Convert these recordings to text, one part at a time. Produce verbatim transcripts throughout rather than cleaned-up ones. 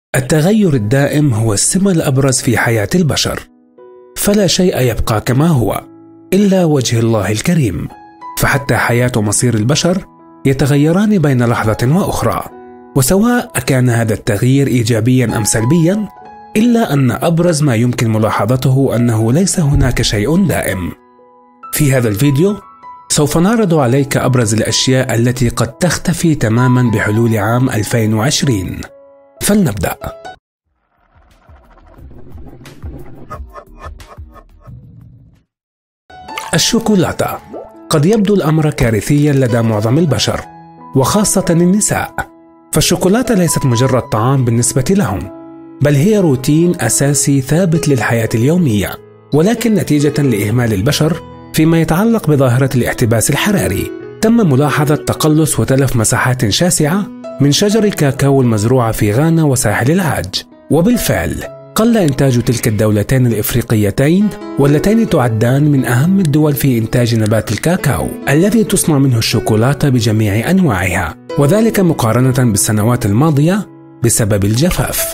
التغير الدائم هو السمة الأبرز في حياة البشر، فلا شيء يبقى كما هو إلا وجه الله الكريم، فحتى حياة ومصير البشر يتغيران بين لحظة وأخرى، وسواء كان هذا التغيير إيجابيا أم سلبيا، إلا أن أبرز ما يمكن ملاحظته أنه ليس هناك شيء دائم. في هذا الفيديو سوف نعرض عليك أبرز الأشياء التي قد تختفي تماما بحلول عام ألفين وعشرين. فلنبدأ. الشوكولاتة. قد يبدو الأمر كارثيا لدى معظم البشر وخاصة النساء، فالشوكولاتة ليست مجرد طعام بالنسبة لهم، بل هي روتين أساسي ثابت للحياة اليومية، ولكن نتيجة لإهمال البشر فيما يتعلق بظاهرة الاحتباس الحراري تم ملاحظة تقلص وتلف مساحات شاسعة من شجر الكاكاو المزروعة في غانا وساحل العاج. وبالفعل قل إنتاج تلك الدولتين الإفريقيتين، واللتين تعدان من أهم الدول في إنتاج نبات الكاكاو الذي تصنع منه الشوكولاتة بجميع أنواعها، وذلك مقارنة بالسنوات الماضية بسبب الجفاف.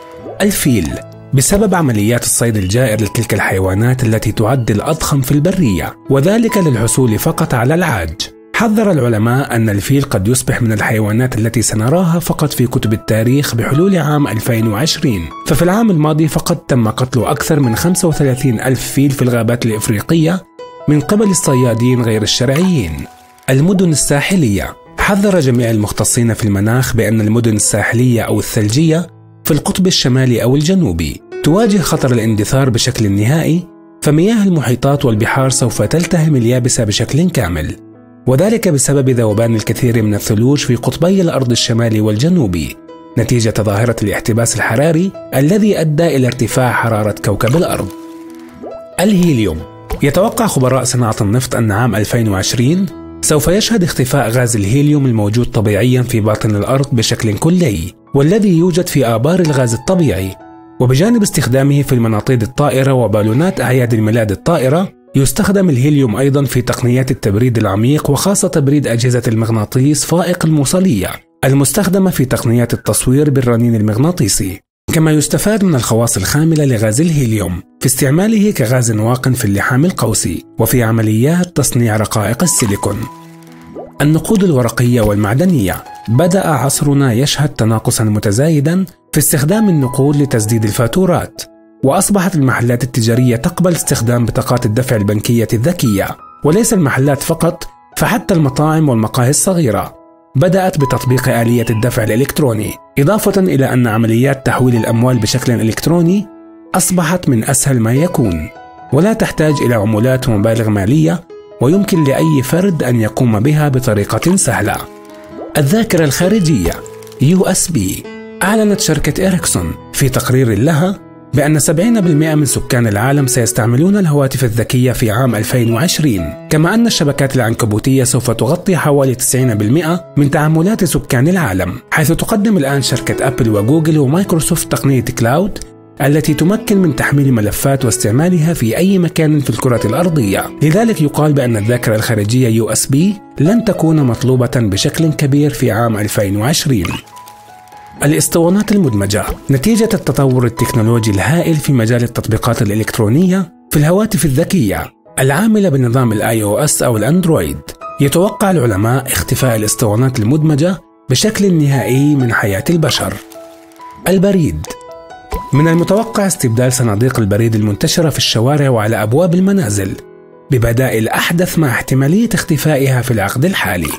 الفيل. بسبب عمليات الصيد الجائر لتلك الحيوانات التي تعد الأضخم في البرية، وذلك للحصول فقط على العاج، حذر العلماء أن الفيل قد يصبح من الحيوانات التي سنراها فقط في كتب التاريخ بحلول عام ألفين وعشرين. ففي العام الماضي فقط تم قتل أكثر من خمسة وثلاثين ألف فيل في الغابات الإفريقية من قبل الصيادين غير الشرعيين. المدن الساحلية. حذر جميع المختصين في المناخ بأن المدن الساحلية أو الثلجية في القطب الشمالي أو الجنوبي تواجه خطر الاندثار بشكل نهائي، فمياه المحيطات والبحار سوف تلتهم اليابسة بشكل كامل، وذلك بسبب ذوبان الكثير من الثلوج في قطبي الأرض الشمالي والجنوبي نتيجة ظاهرة الاحتباس الحراري الذي أدى إلى ارتفاع حرارة كوكب الأرض. الهيليوم. يتوقع خبراء صناعة النفط أن عام ألفين وعشرين سوف يشهد اختفاء غاز الهيليوم الموجود طبيعيا في باطن الأرض بشكل كلي، والذي يوجد في آبار الغاز الطبيعي، وبجانب استخدامه في المناطيد الطائرة وبالونات أعياد الميلاد الطائرة، يستخدم الهيليوم أيضا في تقنيات التبريد العميق، وخاصة تبريد أجهزة المغناطيس فائق الموصلية المستخدمة في تقنيات التصوير بالرنين المغناطيسي. كما يستفاد من الخواص الخاملة لغاز الهيليوم في استعماله كغاز واق في اللحام القوسي وفي عمليات تصنيع رقائق السيليكون. النقود الورقية والمعدنية. بدأ عصرنا يشهد تناقصا متزايدا في استخدام النقود لتسديد الفاتورات، وأصبحت المحلات التجارية تقبل استخدام بطاقات الدفع البنكية الذكية، وليس المحلات فقط، فحتى المطاعم والمقاهي الصغيرة بدأت بتطبيق آلية الدفع الإلكتروني، إضافة إلى أن عمليات تحويل الأموال بشكل إلكتروني أصبحت من أسهل ما يكون، ولا تحتاج إلى عمولات ومبالغ مالية، ويمكن لأي فرد أن يقوم بها بطريقة سهلة. الذاكرة الخارجية يو إس بي. أعلنت شركة إريكسون في تقرير لها بأن سبعين بالمئة من سكان العالم سيستعملون الهواتف الذكية في عام ألفين وعشرين، كما أن الشبكات العنكبوتية سوف تغطي حوالي تسعين بالمئة من تعاملات سكان العالم، حيث تقدم الآن شركة أبل وجوجل ومايكروسوفت تقنية كلاود التي تمكن من تحميل ملفات واستعمالها في أي مكان في الكرة الأرضية. لذلك يقال بأن الذاكرة الخارجية يو إس بي لن تكون مطلوبة بشكل كبير في عام ألفين وعشرين. الاسطوانات المدمجة. نتيجة التطور التكنولوجي الهائل في مجال التطبيقات الإلكترونية في الهواتف الذكية العاملة بنظام الآي أو إس أو الأندرويد، يتوقع العلماء اختفاء الاسطوانات المدمجة بشكل نهائي من حياة البشر. البريد. من المتوقع استبدال صناديق البريد المنتشرة في الشوارع وعلى أبواب المنازل ببدائل أحدث مع احتمالية اختفائها في العقد الحالي.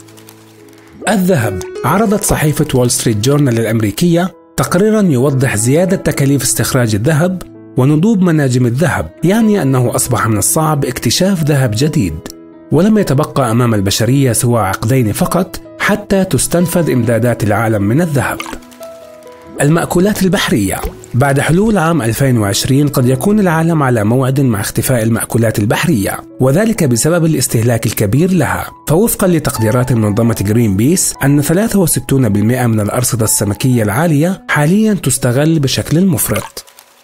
الذهب. عرضت صحيفة وول ستريت جورنال الأمريكية تقريرا يوضح زيادة تكاليف استخراج الذهب ونضوب مناجم الذهب، يعني أنه أصبح من الصعب اكتشاف ذهب جديد، ولم يتبقى أمام البشرية سوى عقدين فقط حتى تستنفذ إمدادات العالم من الذهب. المأكولات البحرية. بعد حلول عام ألفين وعشرين قد يكون العالم على موعد مع اختفاء المأكولات البحرية، وذلك بسبب الاستهلاك الكبير لها، فوفقا لتقديرات منظمة جرين بيس أن ثلاثة وستين بالمئة من الأرصدة السمكية العالية حاليا تستغل بشكل مفرط.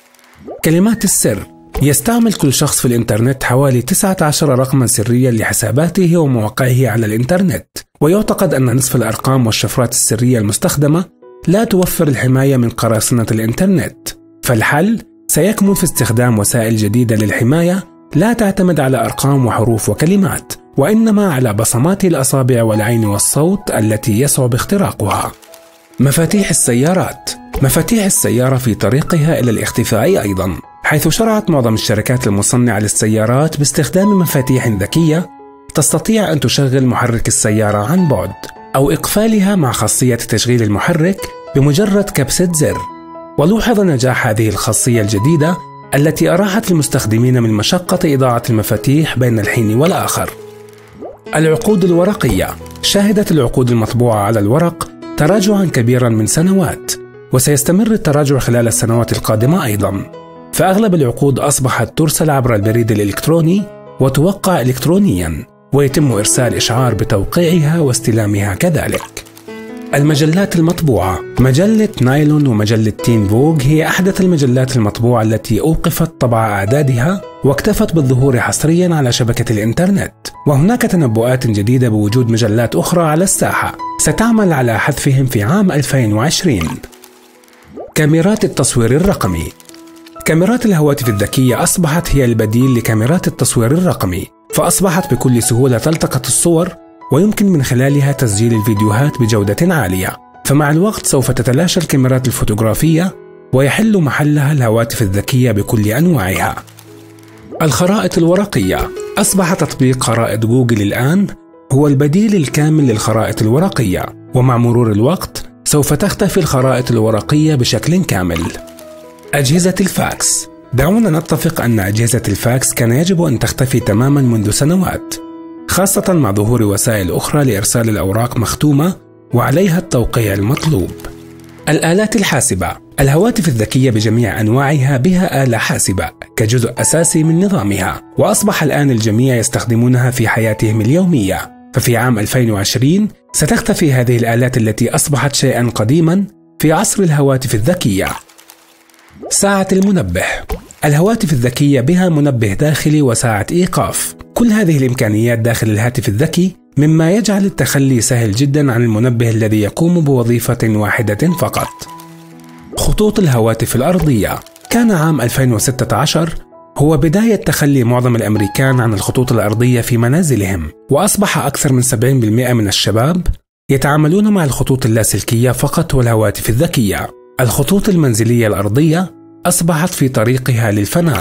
كلمات السر. يستعمل كل شخص في الإنترنت حوالي تسعة عشر رقما سريا لحساباته ومواقعه على الإنترنت، ويعتقد أن نصف الأرقام والشفرات السرية المستخدمة لا توفر الحماية من قراصنة الإنترنت، فالحل سيكمن في استخدام وسائل جديدة للحماية لا تعتمد على أرقام وحروف وكلمات، وإنما على بصمات الأصابع والعين والصوت التي يصعب اختراقها. مفاتيح السيارات. مفاتيح السيارة في طريقها إلى الاختفاء أيضا، حيث شرعت معظم الشركات المصنعة للسيارات باستخدام مفاتيح ذكية تستطيع أن تشغل محرك السيارة عن بعد، أو إقفالها مع خاصية تشغيل المحرك بمجرد كبسة زر. ولوحظ نجاح هذه الخاصية الجديدة التي أراحت المستخدمين من مشقة إضاعة المفاتيح بين الحين والآخر. العقود الورقية. شهدت العقود المطبوعة على الورق تراجعا كبيرا من سنوات، وسيستمر التراجع خلال السنوات القادمة أيضا، فأغلب العقود أصبحت ترسل عبر البريد الإلكتروني وتوقع إلكترونيا، ويتم إرسال إشعار بتوقيعها واستلامها كذلك. المجلات المطبوعة. مجلة نايلون ومجلة تين فوغ هي أحدث المجلات المطبوعة التي أوقفت طبع أعدادها واكتفت بالظهور حصريا على شبكة الإنترنت، وهناك تنبؤات جديدة بوجود مجلات أخرى على الساحة ستعمل على حذفهم في عام ألفين وعشرين. كاميرات التصوير الرقمي. كاميرات الهواتف الذكية أصبحت هي البديل لكاميرات التصوير الرقمي، فأصبحت بكل سهولة تلتقط الصور ويمكن من خلالها تسجيل الفيديوهات بجودة عالية، فمع الوقت سوف تتلاشى الكاميرات الفوتوغرافية ويحل محلها الهواتف الذكية بكل أنواعها. الخرائط الورقية. أصبح تطبيق خرائط جوجل الآن هو البديل الكامل للخرائط الورقية، ومع مرور الوقت سوف تختفي الخرائط الورقية بشكل كامل. أجهزة الفاكس. دعونا نتفق أن أجهزة الفاكس كان يجب أن تختفي تماما منذ سنوات، خاصة مع ظهور وسائل أخرى لإرسال الأوراق مختومة وعليها التوقيع المطلوب. الآلات الحاسبة. الهواتف الذكية بجميع أنواعها بها آلة حاسبة كجزء أساسي من نظامها، وأصبح الآن الجميع يستخدمونها في حياتهم اليومية، ففي عام ألفين وعشرين ستختفي هذه الآلات التي أصبحت شيئا قديما في عصر الهواتف الذكية. ساعة المنبه. الهواتف الذكية بها منبه داخلي وساعة إيقاف، كل هذه الإمكانيات داخل الهاتف الذكي مما يجعل التخلي سهل جدا عن المنبه الذي يقوم بوظيفة واحدة فقط. خطوط الهواتف الأرضية. كان عام ألفين وستة عشر هو بداية تخلي معظم الأمريكان عن الخطوط الأرضية في منازلهم، وأصبح أكثر من سبعين بالمئة من الشباب يتعاملون مع الخطوط اللاسلكية فقط والهواتف الذكية. الخطوط المنزلية الأرضية أصبحت في طريقها للفناء.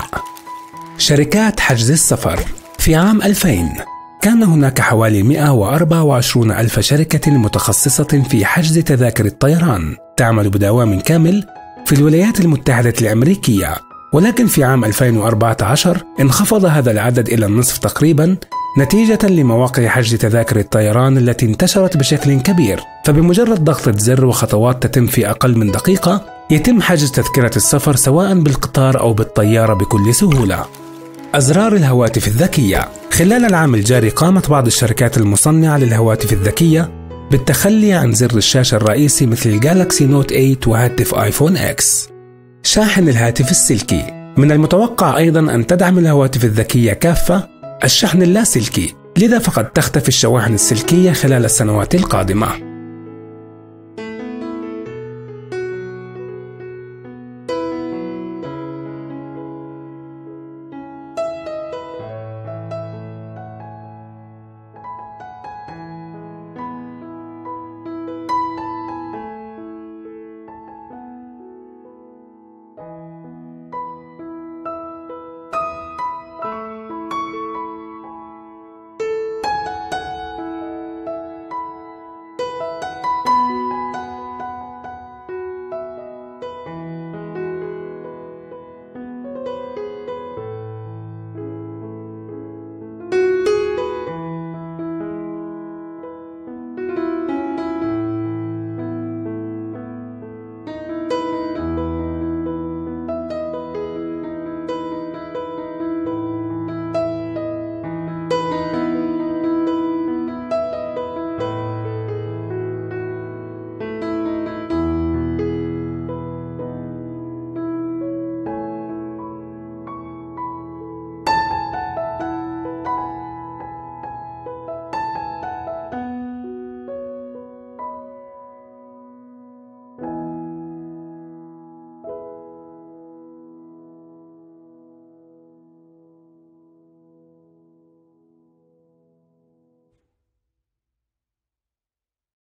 شركات حجز السفر. في عام ألفين كان هناك حوالي مئة وأربعة وعشرين ألف شركة متخصصة في حجز تذاكر الطيران تعمل بدوام كامل في الولايات المتحدة الأمريكية، ولكن في عام ألفين وأربعة عشر انخفض هذا العدد إلى النصف تقريبا نتيجة لمواقع حجز تذاكر الطيران التي انتشرت بشكل كبير، فبمجرد ضغطة زر وخطوات تتم في أقل من دقيقة يتم حجز تذكرة السفر سواء بالقطار أو بالطيارة بكل سهولة. أزرار الهواتف الذكية. خلال العام الجاري قامت بعض الشركات المصنعة للهواتف الذكية بالتخلي عن زر الشاشة الرئيسي مثل الجالكسي نوت ثمانية وهاتف آيفون إكس. شاحن الهاتف السلكي. من المتوقع أيضا أن تدعم الهواتف الذكية كافة الشحن اللاسلكي، لذا فقد تختفي الشواحن السلكية خلال السنوات القادمة.